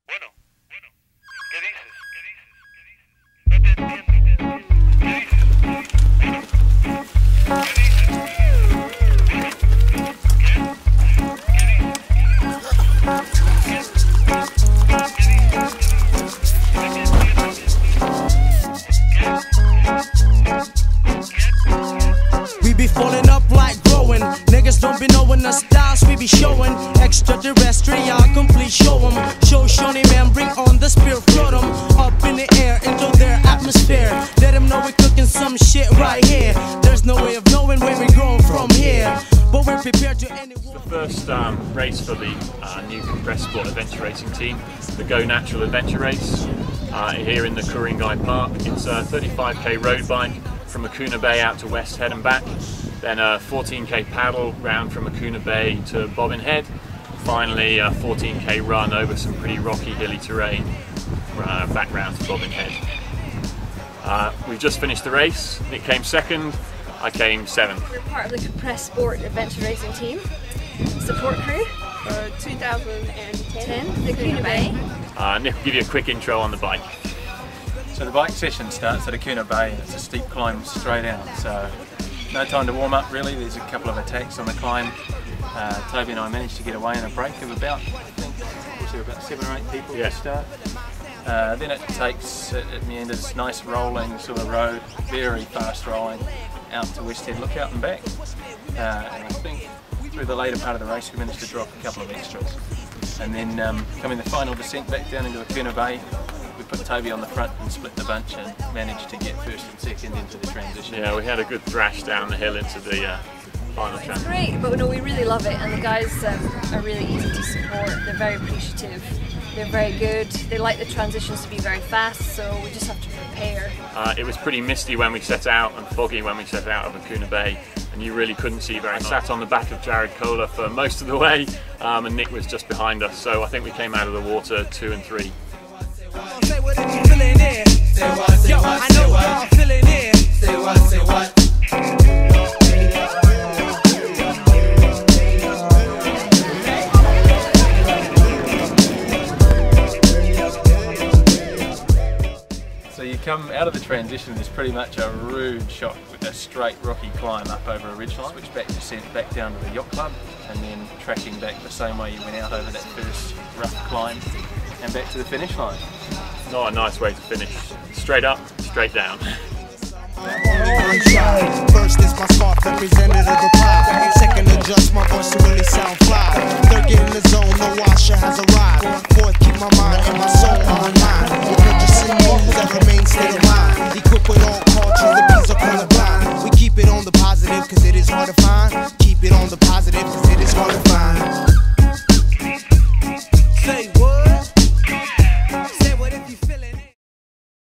Bueno, ¿qué dices? No te entiendo. ¿Qué dices? We be falling up like growing. Niggas don't be knowing the styles we be showing. Extraterrestrial, complete show 'em. Show Shawnee man, bring on the spirit, float 'em up in the air into their atmosphere. Let 'em know we're cooking some shit right here. There's no way of knowing where we're growing from here, but we're prepared to any war. The first race for the new Compressport Adventure Racing Team, the Go Natural Adventure Race, here in the Ku-ring-gai Park. It's a 35k road bike from Akuna Bay out to West Head and back, then a 14k paddle round from Akuna Bay to Bobbin Head, finally a 14k run over some pretty rocky hilly terrain back round to Bobbin Head. We've just finished the race. Nick came second, I came seventh. We're part of the Compressport Adventure Racing Team, support crew for 2010, the Akuna Bay. Nick will give you a quick intro on the bike. So the bike session starts at Akuna Bay and it's a steep climb straight out, so no time to warm up really. There's a couple of attacks on the climb. Toby and I managed to get away in a break of about, I think, was there about 7 or 8 people to start. Then it takes, at the end, it's nice rolling sort of road, very fast rolling out to West Head Lookout and back. And I think through the later part of the race we managed to drop a couple of extras. And then coming the final descent back down into Akuna Bay, we put Toby on the front and split the bunch and managed to get first and second into the transition. Yeah, we had a good thrash down the hill into the final It's transition. great, but no, we really love it, and the guys are really easy to support. They're very appreciative. They're very good. They like the transitions to be very fast, so we just have to prepare. It was pretty misty when we set out and foggy when we set out of Akuna Bay, and you really couldn't see very much. I sat on the back of Jared Kohler for most of the way, and Nick was just behind us, so I think we came out of the water 2 and 3. Say what you feeling here. Yo, I know what I'm feeling here. Say what? So you come out of the transition, there's pretty much a rude shot with a straight rocky climb up over a ridgeline, switch back descent back down to the yacht club, and then tracking back the same way you went out over that first rough climb and back to the finish line. Not a nice way to finish. Straight up, straight down. First is my soft representative of the pop. Second, adjust my voice to really sound fly. Third, get in the zone, no washer has arrived. Fourth, keep my mind and my soul online. With purchasing moves that remain state of mind. Equipped with all cultures, the bees are colorblind. We keep it on the positive cause it is hard to find. Keep it on the positive